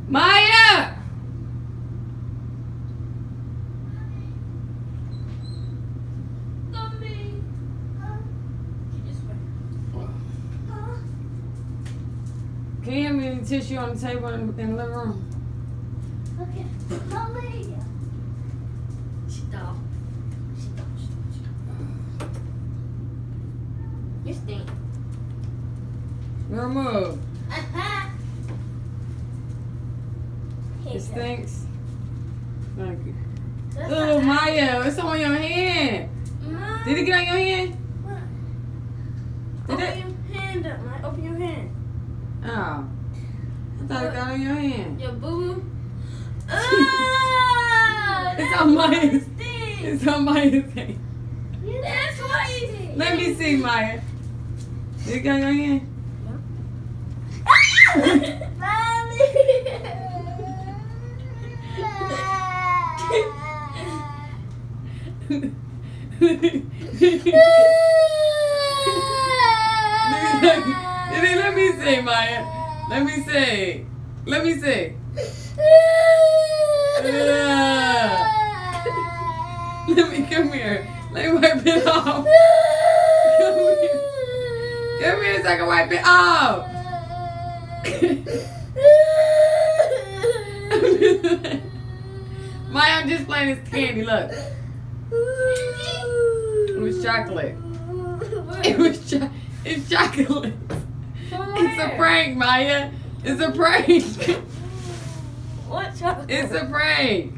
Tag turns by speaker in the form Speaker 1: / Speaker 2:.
Speaker 1: Maya! Can you hand me any tissue on the table in the living room?
Speaker 2: Okay. Mommy. Stop. You stink.
Speaker 1: Remove. It stinks. Thank you. Oh, Maya, it's on your hand. Did it get on your hand? Did it?
Speaker 2: Open your hand up, Mike. Open your hand.
Speaker 1: Oh. I thought it got on your hand.
Speaker 2: Your boo-boo.
Speaker 1: It's on Maya's. It's on Maya's hand.
Speaker 2: That's why you did.
Speaker 1: Let me see, Maya. Did it get on your hand? Let me see, Maya. Let me see. Let me see. Let me come here. Let me wipe it off. Come here. Come here so I can wipe it off. Maya, I'm just playing this candy. Look. It was chocolate. It's chocolate. It's a prank, Maya. It's a prank.
Speaker 2: What chocolate?
Speaker 1: It's a prank.